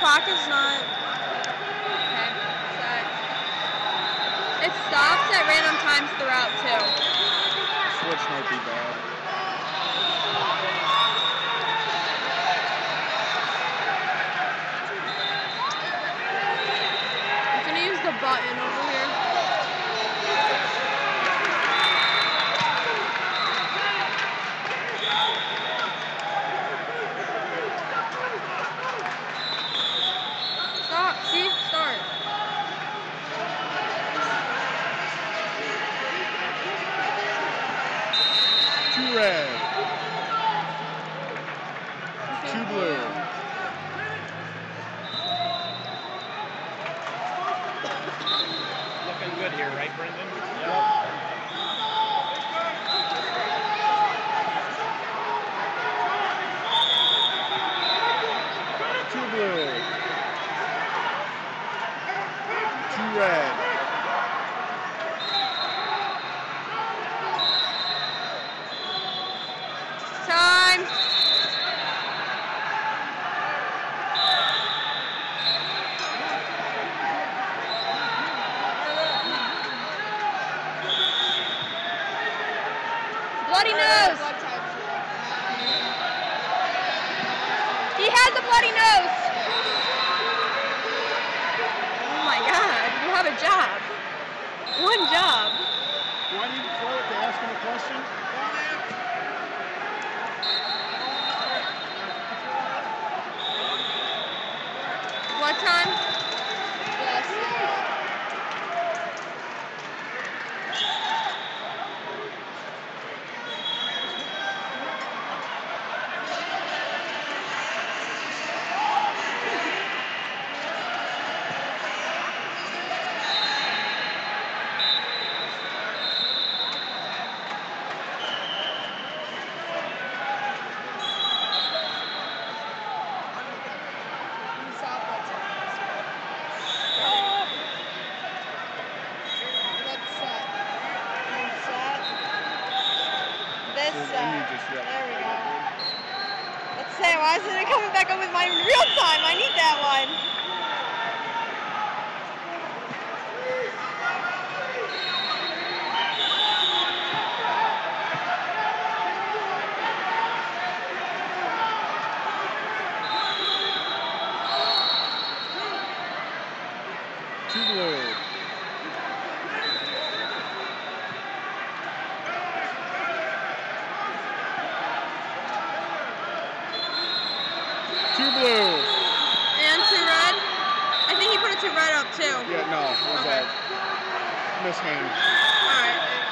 clock is not. Okay, set. It stops at random times throughout too. Switch might be bad. I'm gonna use the button over here. Stop, see? Start. Two red. Two blue. Looking good here, right, Brendan? Yep. Two blue. Two red. Time. Bloody nose. He has a bloody nose. Oh my God, you have a job. One job. Do I need to throw it to ask him a question? What time? Yes. This there we go. Let's say, why isn't it coming back up with my real time? I need that one. Two blue. Two blue. And two red? I think he put a two red up too. Yeah, no, it was Okay. a mishand. Alright.